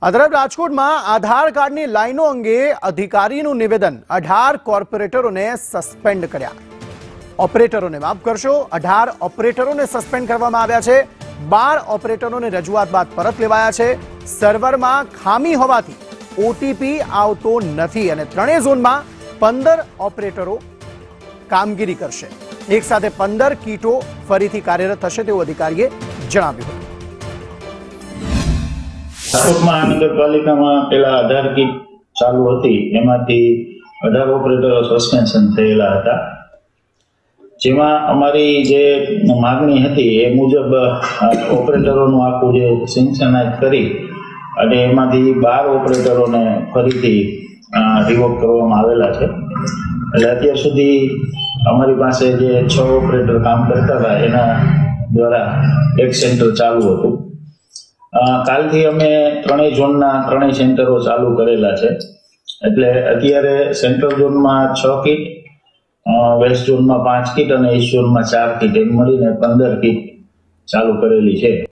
તરફ રાજકોટમાં આધાર કાર્ડની લાઈનો અંગે અધિકારીનું નિવેદન 18 કોર્પોરેટરોને સસ્પેન્ડ કર્યા। ઓપરેટરોને માફ કરશો, 18 ઓપરેટરોને સસ્પેન્ડ કરવામાં આવ્યા છે। 12 ઓપરેટરોને રજૂઆત બાદ પરત લેવાયા છે। સર્વરમાં ખામી હોવાથી ઓટીપી આવતો નથી અને ત્રણેય ઝોનમાં 15 ઓપરેટરો કામગીરી કરશે। એક સાથે 15 કીટો ફરીથી કાર્યરત થશે તેવું અધિકારીએ જણાવ્યું હતું। રાજકોટમાં નગરપાલિકામાં પેલા 18 કીટ ચાલુ હતી, એમાંથી 18 ઓપરેટરો સસ્પેન્શન થયેલા હતા, જેમાં અમારી જે માગણી હતી એ મુજબ ઓપરેટરોનું આખું જે સેન્શનાઇઝ કરી અને એમાંથી 12 ઓપરેટરોને ફરીથી રિવોક કરવામાં આવેલા છે। એટલે અત્યાર સુધી અમારી પાસે જે 6 ઓપરેટર કામ કરતા હતા એના દ્વારા એક સેન્ટર ચાલુ હતું। કાલથી અમે ત્રણેય ઝોનના ત્રણેય સેન્ટરો ચાલુ કરેલા છે। એટલે અત્યારે સેન્ટ્રલ ઝોનમાં 6 કીટ, વેસ્ટ ઝોનમાં 5 કીટ અને ઈસ્ટ ઝોનમાં 4 કીટ, એમ મળીને 15 કીટ ચાલુ કરેલી છે।